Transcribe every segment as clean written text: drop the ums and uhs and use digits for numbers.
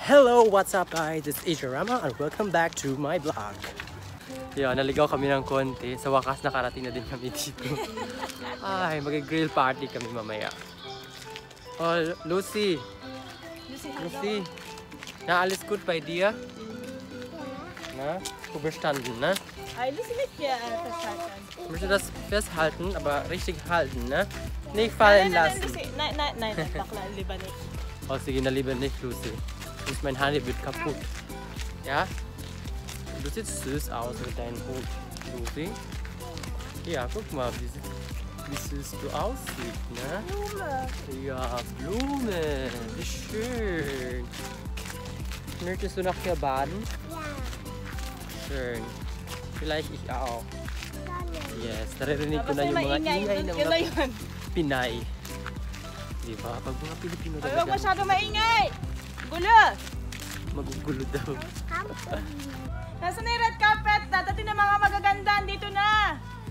Hello, what's up guys? It's AJ Rama and welcome back to my vlog. Yan, naligaw kami ng konti. Sa wakas nakarating na din kami dito. Ay, mag-grill party kami mamaya. Oh, Lucy. Lucy. Naalis gut bei dir? Na? Du bestanden, ne? Lucy nicht festhalten. Ich möchte das festhalten, aber richtig halten, ne? Nicht fallen lassen. Nein, bakla, lieber nicht. Oh, sige na lieber nicht, Lucy. Sonst mein Handy wird kaputt. Ja? Du siehst süß aus mit deinem Hut, Lucy. Ja, guck mal, wie süß du aussiehst, ne? Blume. Ja, Blume. Wie schön. Möchtest du noch hier baden? Ja. Schön. Vielleicht ich auch. Yes, naririnig ko Tapos na yung mga maingay. ingay ng Yun na mga yun. Pinay. Diba? Pag mga Pilipino Ay, huwag talaga, masyado maingay. Gulo. magugulo daw. Nasaan na yung red carpet? Dadating na mga magaganda. Dito na.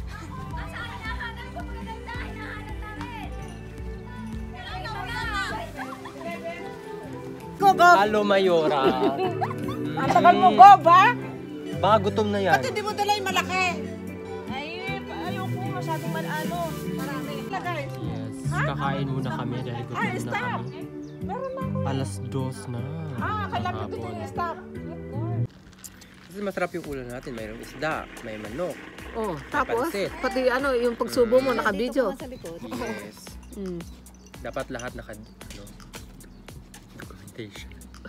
Go. Halo Mayora. Ang tagal mo, go ba? Baka gutom na yan. Hindi mo dala yung malaki. Ay, ayoko masyadong marami. Lagay. Yes, kakain muna kami dahil gutom na stop. kami. Meron na ako. Alas 2 na. Kailangan ng ko hapon. stop. Kasi masarap yung ulam natin. Mayroong isda, may manok. Oh, tapos Pansit. pati ano, yung pagsubo mo naka-video. Yes. Dapat lahat documentation.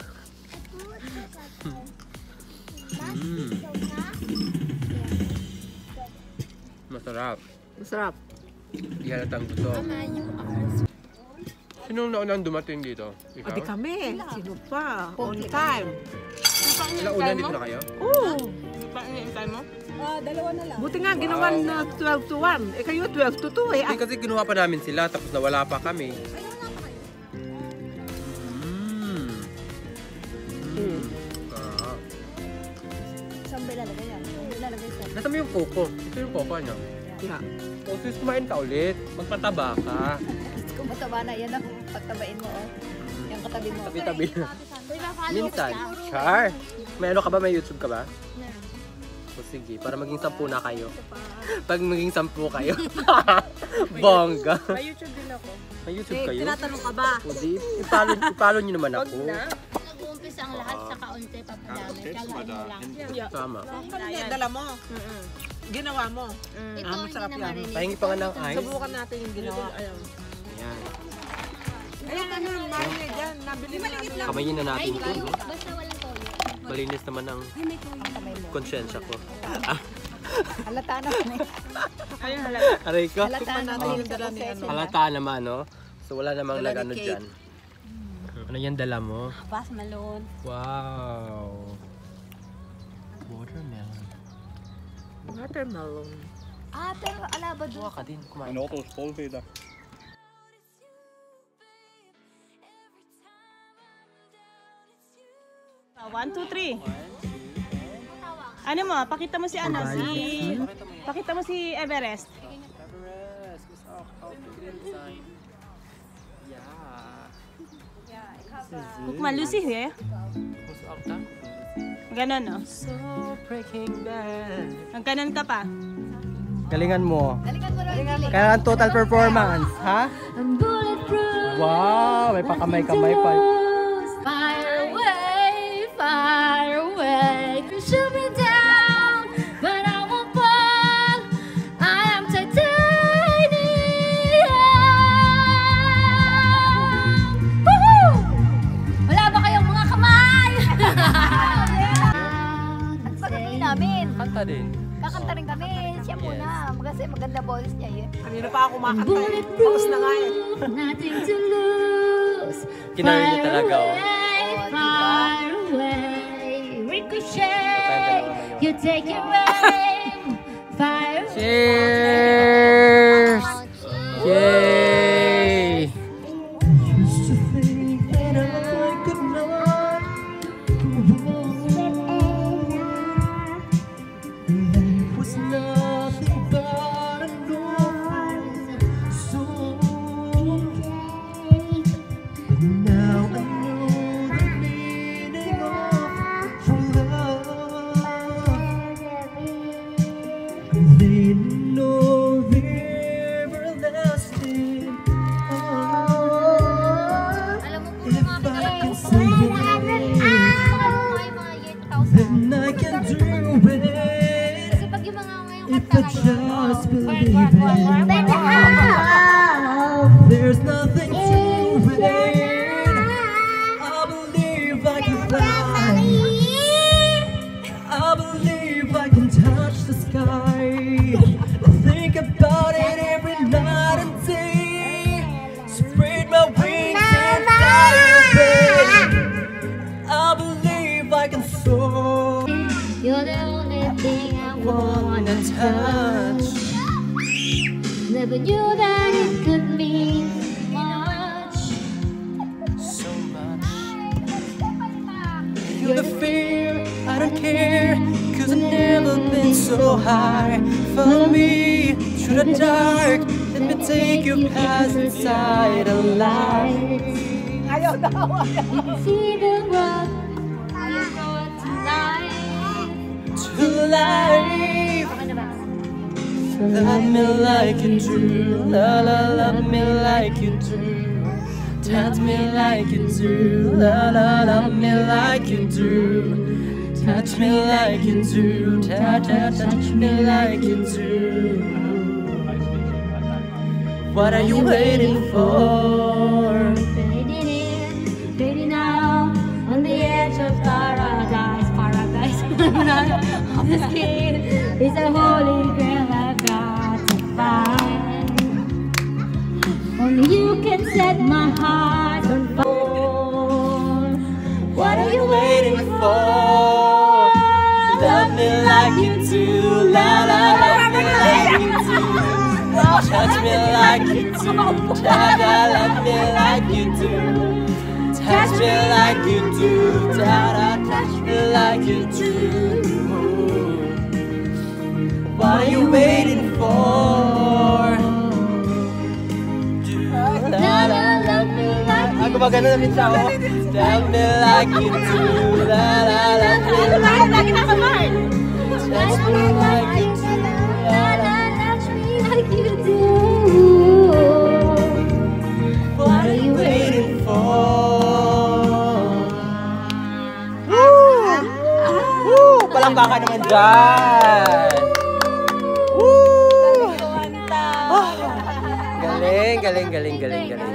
Masarap. Masarap. Di halatang gutom. Sinong naunang dumating dito? Ikaw? Adi kami. Sino pa? On time. Ilang una dito na kayo? Oo. Paano mo? Dalawa na lang. Buti nga ginawa na 12 to 1. Eh kayo 12 to 2 eh. Hindi kasi kinuha pa namin sila tapos nawala pa kami. Ah. Saan ba ilalagay yan? Ilalagay sa... Nasaan mo yung coco? Ito yung coco niya. Yeah. O sis, kumain ka ulit. Magpataba ka. Kung mataba na, yan ang pagtabain mo, oh. Yung katabi mo. Tabi-tabi. Minsan. Char! May ano ka ba? May YouTube ka ba? O sige, para maging 10 na kayo. Pag maging 10 kayo. Bongga. May YouTube din ako. May YouTube Eh, kayo? tinatanong ka ba? O di, ipalo nyo naman ako. Nag-uumpisa ang lahat sa kaunti, papadami. Kalahin mo lang. Tama. Ano dala mo? Ginawa mo. Ito, masarap hindi yan. na Pahingi pa nga ng ice. Subukan natin yung ginawa. Ayan. Ayan, ano, marinate dyan. Nabili mo na. Kamayin na natin ito. No? Basta walang toyo. Malinis naman ang konsyensya ko. Halata naman eh. Ayun, halata. Aray ko. Halata naman yung dala ni ano. Halata naman, no? So wala namang Dala ni nag-ano Kate. dyan. Ano yan dala mo? Bas malon. Wow! Watermelon. Watermelon. Pero alaba doon. Kuha ka din, kumain. Mijn auto is vol vandaag. 1, 2, 3. Ano mo? Pakita mo si ano? Pakita mo si Everest. Everest, gusto ako. Yeah. Huwag malusi eh. Gusto ako. Ganon, no? So breaking bad. Ganon ka pa. Galingan mo. Galingan mo rin. Kailangan total performance, ha? Wow! May pakamay-kamay pa. Fire away, shoot me down, but I won't fall. I am titanium. Woohoo! Wala ba kayong mga kamay? At pagkain namin, Kanta din. kakanta rin kami. Siya muna, kasi maganda boses niya eh. Kanina pa ako kumakanta eh. Tapos na nga eh. Nothing to lose. Kinawin niya talaga, oh. Far away, ricochet. You take your aim. Fire away. Cheers! Yay! Now I know the meaning. just believe in love. There's nothing to fear. I believe I can fly. I believe I can touch the sky. Think about it every night and day. Spread my wings and fly away. I believe I can soar. You're the only thing I wanna touch. Never knew that it could mean much. So much. Feel the fear, I don't care, 'cause I've never been so high. Follow me through the dark, let me take you past inside the light. Ayaw daw. See the world, how you know it tonight. To life, love me like you do, la la, love me like you do. Touch me like you do, la la, love me like you do. Touch me like you do, touch me like you do. What are you waiting for? Fading in, fading out, on the edge of paradise, paradise. On the skin is a holy grail I've got to find. Only you can set my heart on fire. What are you waiting for? Love me like you do, la la, love me like you do. Touch me like you do, da da, love me like you do. Touch me like you do, da da, touch me like you do. What are you waiting for? La la, love me like you do. Ako ba ganun namin siya, oh? Love me like you do, la la, love me like you do. Touch me like you do, la la. Like you do. What are you waiting for? Palakpakan naman dyan! Woo! Galing, galing, galing, galing, galing.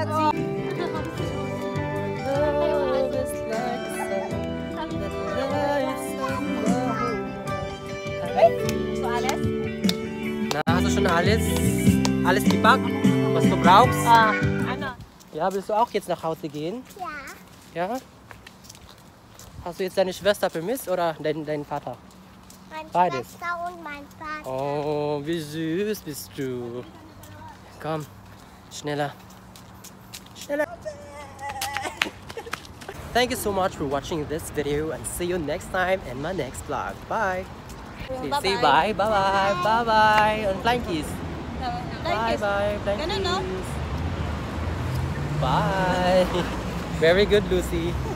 Hast du schon alles? Alles gepackt? Was du brauchst? Ano? Ja, willst du auch jetzt nach Hause gehen? Ja. Ja? Hast du jetzt deine Schwester vermisst oder deinen Vater? Meine Beides. Schwester und mein Vater. Oh, wie süß bist du. Komm, schneller. Schneller. Thank you so much for watching this video and see you next time in my next vlog. Bye. Say bye, bye bye, bye bye. On flying kiss. Bye bye, flying Ganun, no? kiss. Bye. Very good, Lucy.